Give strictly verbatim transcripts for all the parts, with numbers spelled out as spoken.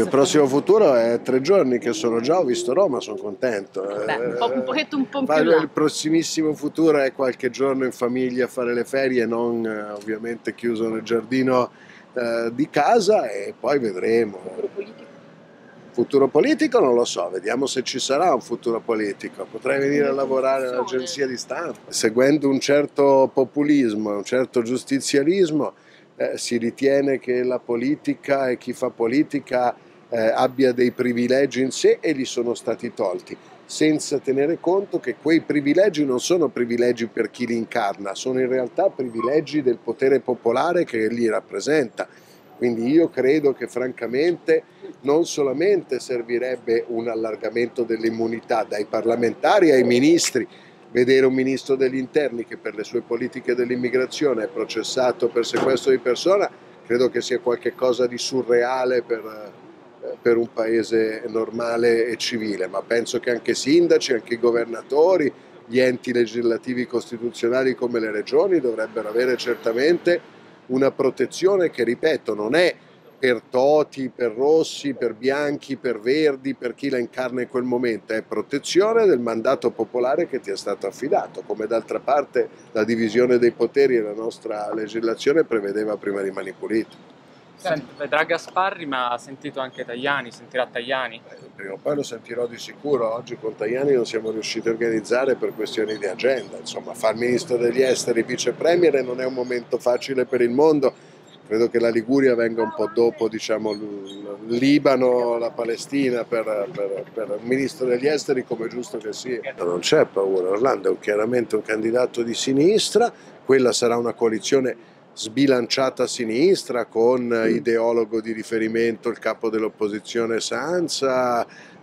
prossimo futuro è tre giorni che sono già, ho visto Roma, sono contento. Beh, un, po', un pochetto un po' più Ma là. il prossimissimo futuro è qualche giorno in famiglia a fare le ferie, non eh, ovviamente chiuso nel giardino eh, di casa, e poi vedremo. Futuro politico? Futuro politico non lo so, vediamo se ci sarà un futuro politico. Potrei venire a lavorare all'agenzia di stampa. Seguendo un certo populismo, un certo giustizialismo, eh, si ritiene che la politica e chi fa politica eh, abbia dei privilegi in sé, e gli sono stati tolti, senza tenere conto che quei privilegi non sono privilegi per chi li incarna, sono in realtà privilegi del potere popolare che li rappresenta. Quindi io credo che francamente non solamente servirebbe un allargamento dell'immunità dai parlamentari ai ministri, vedere un ministro degli interni che per le sue politiche dell'immigrazione è processato per sequestro di persona, credo che sia qualcosa di surreale per, per un paese normale e civile, ma penso che anche sindaci, anche i governatori, gli enti legislativi costituzionali come le regioni dovrebbero avere certamente una protezione che, ripeto, non è per Toti, per Rossi, per Bianchi, per Verdi, per chi la incarna in quel momento, è protezione del mandato popolare che ti è stato affidato, come d'altra parte la divisione dei poteri nella nostra legislazione prevedeva prima di Mani Pulite. Senti, vedrà Gasparri, ma ha sentito anche Tajani, sentirà Tajani? Eh, prima o poi lo sentirò di sicuro. Oggi con Tajani non siamo riusciti a organizzare per questioni di agenda, insomma far ministro degli esteri, vice premier non è un momento facile per il mondo. Credo che la Liguria venga un po' dopo, diciamo, il Libano, la Palestina per, per, per il ministro degli esteri, come giusto che sia. Non c'è paura, Orlando è chiaramente un candidato di sinistra, quella sarà una coalizione sbilanciata a sinistra con ideologo di riferimento il capo dell'opposizione Sanza,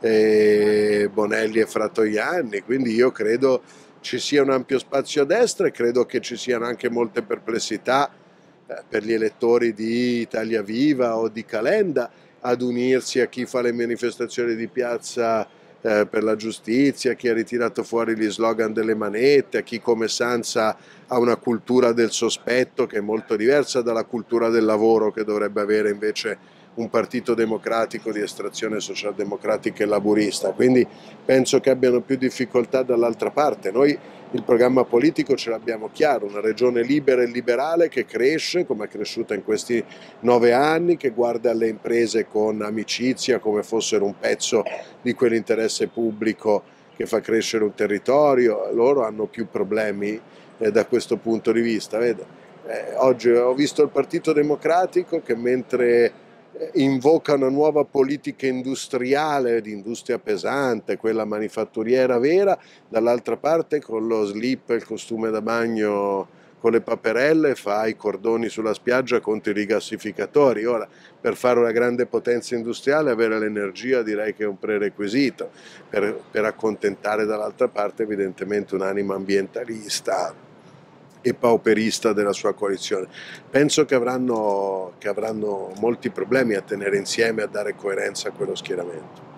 e Bonelli e Fratoianni, quindi io credo ci sia un ampio spazio a destra, e credo che ci siano anche molte perplessità eh, per gli elettori di Italia Viva o di Calenda ad unirsi a chi fa le manifestazioni di piazza eh, per la giustizia, a chi ha ritirato fuori gli slogan delle manette, a chi come Sanza ha una cultura del sospetto che è molto diversa dalla cultura del lavoro che dovrebbe avere invece un partito democratico di estrazione socialdemocratica e laburista. Quindi penso che abbiano più difficoltà dall'altra parte. Noi il programma politico ce l'abbiamo chiaro, una regione libera e liberale che cresce come è cresciuta in questi nove anni, che guarda alle imprese con amicizia come fossero un pezzo di quell'interesse pubblico che fa crescere un territorio. Loro hanno più problemi eh, da questo punto di vista. Vede? Eh, oggi ho visto il Partito Democratico che mentre invoca una nuova politica industriale, di industria pesante, quella manifatturiera vera, dall'altra parte con lo slip e il costume da bagno con le paperelle fa i cordoni sulla spiaggia contro i rigassificatori. Ora, per fare una grande potenza industriale avere l'energia direi che è un prerequisito, per, per accontentare dall'altra parte evidentemente un'anima ambientalista e pauperista della sua coalizione. Penso che avranno, che avranno molti problemi a tenere insieme, a dare coerenza a quello schieramento.